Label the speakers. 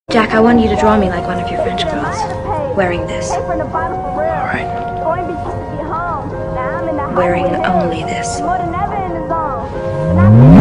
Speaker 1: Jack, I want you to draw me like one of your French girls. Wearing this.
Speaker 2: Alright.
Speaker 1: Wearing only this.